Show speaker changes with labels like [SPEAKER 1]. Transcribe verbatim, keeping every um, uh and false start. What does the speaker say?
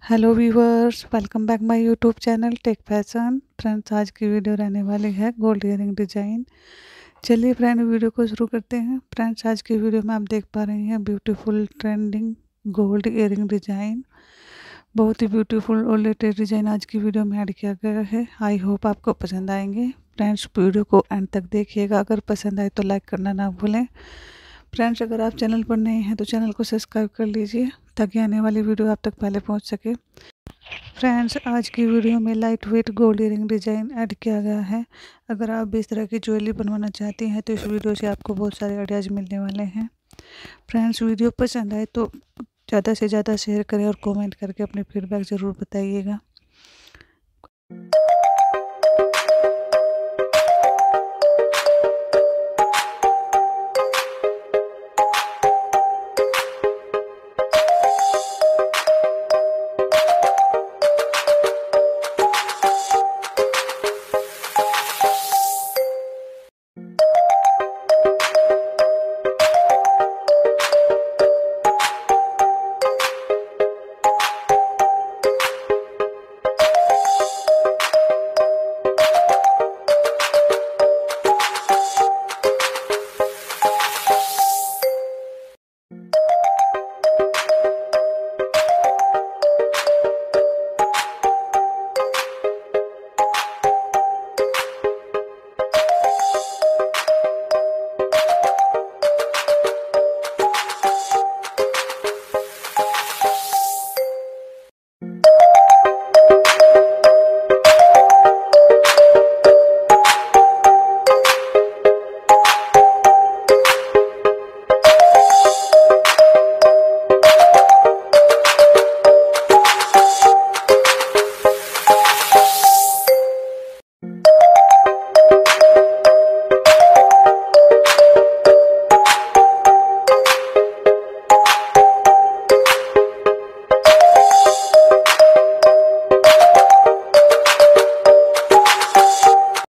[SPEAKER 1] Hello viewers, welcome back my YouTube channel tech fashion. Friends, आज की video रहने वाली है गोल्ड इयरिंग डिज़ाइन। चलिए फ्रेंड, वीडियो को शुरू करते हैं। फ्रेंड्स, आज की वीडियो में आप देख पा रहे हैं beautiful trending gold earring design. बहुत ही ब्यूटीफुल और लेटेस्ट डिज़ाइन आज की वीडियो में ऐड किया गया है। आई होप आपको पसंद आएंगे। फ्रेंड्स, वीडियो को एंड तक देखिएगा। अगर पसंद आए तो लाइक करना ना भूलें। फ्रेंड्स, अगर आप चैनल पर नए हैं तो चैनल को सब्सक्राइब कर लीजिए ताकि आने वाली वीडियो आप तक पहले पहुंच सके। फ्रेंड्स, आज की वीडियो में light weight gold earring design add किया गया है। अगर आप भी इस तरह की ज्वेलरी बनवाना चाहती हैं तो इस वीडियो से आपको बहुत सारे आइडियाज़ मिलने वाले हैं। फ्रेंड्स, वीडियो पसंद आए तो ज़्यादा से ज़्यादा शेयर करें और कमेंट करके अपने फीडबैक ज़रूर बताइएगा।